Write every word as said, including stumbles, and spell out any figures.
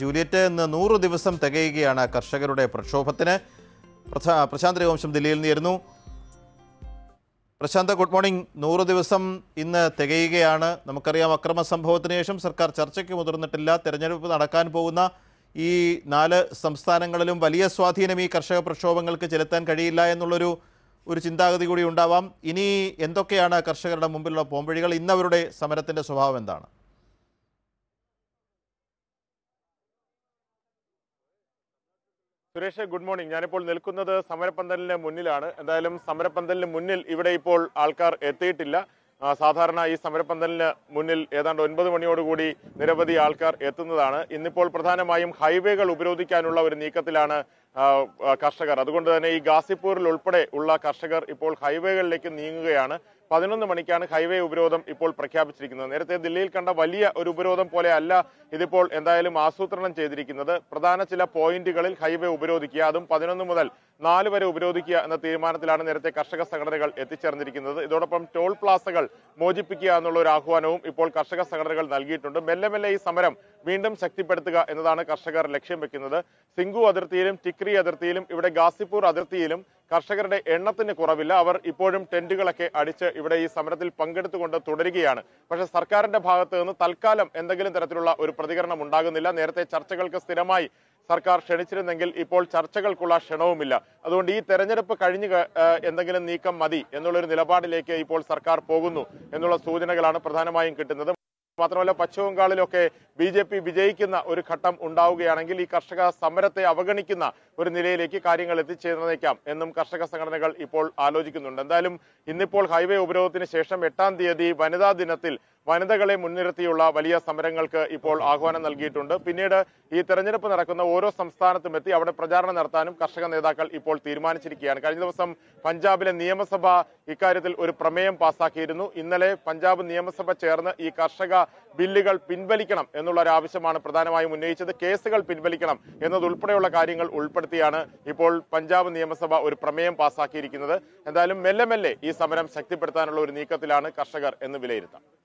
Juliet ഇന്ന് നൂറ് ദിവസം തികയുകയാണ് കർഷകരുടെ പ്രക്ഷോഭത്തിന്. പ്രശാന്ത് രഘുവംശം ദില്ലിയിൽ നിന്നിരുന്നു. Prashanth, good morning. നൂറ് ദിവസം ഇന്ന് തികയുകയാണ്. നമുക്കറിയാം, അക്രമ സംഭവത്തിന് ശേഷം സർക്കാർ ചർച്ചയ്ക്ക് മുതിർന്നിട്ടില്ല. തെരഞ്ഞെടുപ്പ് നടക്കാൻ പോകുന്ന ഈ നാല് സംസ്ഥാനങ്ങളിലും വലിയ സ്വാധീനം ഈ കർഷക പ്രക്ഷോഭങ്ങൾക്ക് ചെലുത്താൻ കഴിയില്ല എന്നുള്ളൊരു ഒരു ചിന്താഗതി കൂടി ഉണ്ടാവാം. ഇനി എന്തൊക്കെയാണ് കർഷകരുടെ മുമ്പിലുള്ള പോംവഴികൾ? ഇന്നവരുടെ സമരത്തിൻ്റെ സ്വഭാവം എന്താണ്? Suresh, good morning. ഞാനിപ്പോൾ നിൽക്കുന്നത് സമരപ്പന്തലിന് മുന്നിലാണ്. എന്തായാലും സമരപ്പന്തലിന് മുന്നിൽ ഇവിടെ ഇപ്പോൾ ആൾക്കാർ എത്തിയിട്ടില്ല. സാധാരണ ഈ സമരപ്പന്തലിന് മുന്നിൽ ഏതാണ്ട് ഒൻപത് മണിയോടുകൂടി നിരവധി ആൾക്കാർ എത്തുന്നതാണ്. ഇന്നിപ്പോൾ പ്രധാനമായും ഹൈവേകൾ ഉപരോധിക്കാനുള്ള ഒരു നീക്കത്തിലാണ് കർഷകർ. അതുകൊണ്ട് തന്നെ ഈ ഗാസിപ്പൂരിൽ ഉൾപ്പെടെ ഉള്ള കർഷകർ ഇപ്പോൾ ഹൈവേകളിലേക്ക് നീങ്ങുകയാണ്. പതിനൊന്ന് മണിക്കാണ് ഹൈവേ ഉപരോധം ഇപ്പോൾ പ്രഖ്യാപിച്ചിരിക്കുന്നത്. നേരത്തെ ദില്ലിയിൽ കണ്ട വലിയ ഒരു ഉപരോധം പോലെ അല്ല ഇതിപ്പോൾ എന്തായാലും ആസൂത്രണം ചെയ്തിരിക്കുന്നത്. പ്രധാന ചില പോയിന്റുകളിൽ ഹൈവേ ഉപരോധിക്കുക, അതും പതിനൊന്ന് മുതൽ നാല് വരെ ഉപരോധിക്കുക എന്ന തീരുമാനത്തിലാണ് നേരത്തെ കർഷക സംഘടനകൾ എത്തിച്ചേർന്നിരിക്കുന്നത്. ഇതോടൊപ്പം ടോൾ പ്ലാസകൾ മോചിപ്പിക്കുക എന്നുള്ള ഒരു ആഹ്വാനവും ഇപ്പോൾ കർഷക സംഘടനകൾ നൽകിയിട്ടുണ്ട്. മെല്ലെ മെല്ലെ ഈ സമരം വീണ്ടും ശക്തിപ്പെടുത്തുക എന്നതാണ് കർഷകർ ലക്ഷ്യം വെക്കുന്നത്. സിംഗു അതിർത്തിയിലും ടിക്രി അതിർത്തിയിലും ഇവിടെ ഗാസിപ്പൂർ അതിർത്തിയിലും കർഷകരുടെ എണ്ണത്തിന് കുറവില്ല. അവർ ഇപ്പോഴും ടെന്റുകളൊക്കെ അടിച്ച് ഇവിടെ ഈ സമരത്തിൽ പങ്കെടുത്തുകൊണ്ട് തുടരുകയാണ്. പക്ഷേ സർക്കാരിന്റെ ഭാഗത്ത് നിന്ന് തൽക്കാലം എന്തെങ്കിലും തരത്തിലുള്ള ഒരു പ്രതികരണം ഉണ്ടാകുന്നില്ല. നേരത്തെ ചർച്ചകൾക്ക് സ്ഥിരമായി സർക്കാർ ക്ഷണിച്ചിരുന്നെങ്കിൽ ഇപ്പോൾ ചർച്ചകൾക്കുള്ള ക്ഷണവുമില്ല. അതുകൊണ്ട് ഈ തെരഞ്ഞെടുപ്പ് കഴിഞ്ഞ് എന്തെങ്കിലും നീക്കം മതി എന്നുള്ളൊരു നിലപാടിലേക്ക് ഇപ്പോൾ സർക്കാർ പോകുന്നു എന്നുള്ള സൂചനകളാണ് പ്രധാനമായും കിട്ടുന്നത്. മാത്രമല്ല, പശ്ചിമ ബംഗാളിലൊക്കെ ബി ജെ പി വിജയിക്കുന്ന ഒരു ഘട്ടം ഉണ്ടാവുകയാണെങ്കിൽ ഈ കർഷക സമരത്തെ അവഗണിക്കുന്ന ഒരു നിലയിലേക്ക് കാര്യങ്ങൾ എത്തിച്ചേർന്നേക്കാം എന്നും കർഷക സംഘടനകൾ ഇപ്പോൾ ആലോചിക്കുന്നുണ്ട്. എന്തായാലും ഇന്നിപ്പോൾ ഹൈവേ ഉപരോധത്തിന് ശേഷം എട്ടാം തീയതി വനിതാ ദിനത്തിൽ വനിതകളെ മുൻനിർത്തിയുള്ള വലിയ സമരങ്ങൾക്ക് ഇപ്പോൾ ആഹ്വാനം നൽകിയിട്ടുണ്ട്. പിന്നീട് ഈ തെരഞ്ഞെടുപ്പ് നടക്കുന്ന ഓരോ സംസ്ഥാനത്തും എത്തി അവിടെ പ്രചാരണം നടത്താനും കർഷക നേതാക്കൾ ഇപ്പോൾ തീരുമാനിച്ചിരിക്കുകയാണ്. കഴിഞ്ഞ ദിവസം പഞ്ചാബിലെ നിയമസഭ ഇക്കാര്യത്തിൽ ഒരു പ്രമേയം പാസാക്കിയിരുന്നു. ഇന്നലെ പഞ്ചാബ് നിയമസഭ ചേർന്ന് ഈ കർഷക ബില്ലുകൾ പിൻവലിക്കണം എന്നുള്ള ഒരു ആവശ്യമാണ് പ്രധാനമായും ഉന്നയിച്ചത്. കേസുകൾ പിൻവലിക്കണം എന്നതുൾപ്പെടെയുള്ള കാര്യങ്ങൾ ഉൾപ്പെടുത്തിയാണ് ഇപ്പോൾ പഞ്ചാബ് നിയമസഭ ഒരു പ്രമേയം പാസാക്കിയിരിക്കുന്നത്. എന്തായാലും മെല്ലെ മെല്ലെ ഈ സമരം ശക്തിപ്പെടുത്താനുള്ള ഒരു നീക്കത്തിലാണ് കർഷകർ എന്ന് വിലയിരുത്താം.